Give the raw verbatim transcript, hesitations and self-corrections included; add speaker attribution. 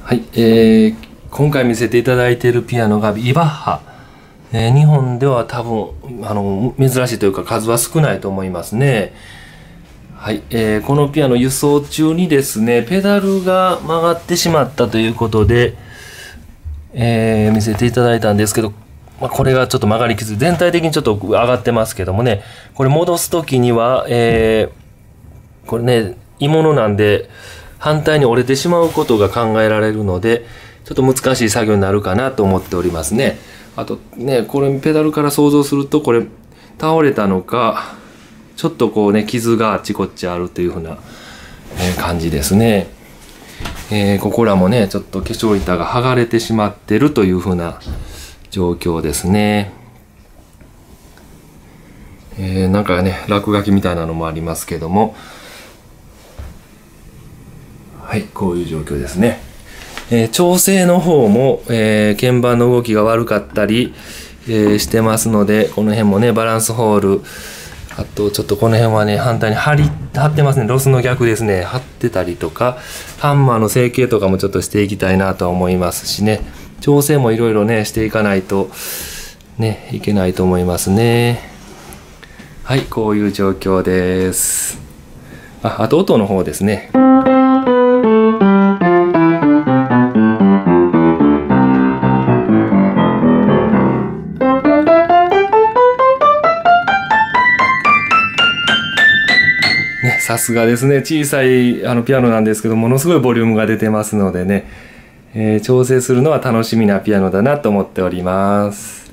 Speaker 1: はい、えー、今回見せていただいているピアノがイバッハ、えー、日本では多分あの珍しいというか数は少ないと思いますね。はい、えー、このピアノ輸送中にですねペダルが曲がってしまったということで、えー、見せていただいたんですけど、まあ、これがちょっと曲がりきつい、全体的にちょっと上がってますけどもね、これ戻す時には、えー、これね鋳物なんで反対に折れてしまうことが考えられるので、ちょっと難しい作業になるかなと思っておりますね。あとね、これペダルから想像すると、これ倒れたのか、ちょっとこうね、傷があっちこっちあるというふうな、えー、感じですね。えー、ここらもね、ちょっと化粧板が剥がれてしまってるというふうな状況ですね。えー、なんかね、落書きみたいなのもありますけども、はい、こういう状況ですね。えー、調整の方も、えー、鍵盤の動きが悪かったり、えー、してますので、この辺もね、バランスホール、あとちょっとこの辺はね、反対に張り、張ってますね。ロスの逆ですね。張ってたりとか、ハンマーの成形とかもちょっとしていきたいなと思いますしね。調整もいろいろね、していかないと、ね、いけないと思いますね。はい、こういう状況です。あ、あと音の方ですね。さすがですね。小さいあのピアノなんですけど、ものすごいボリュームが出てますのでね、えー、調整するのは楽しみなピアノだなと思っております。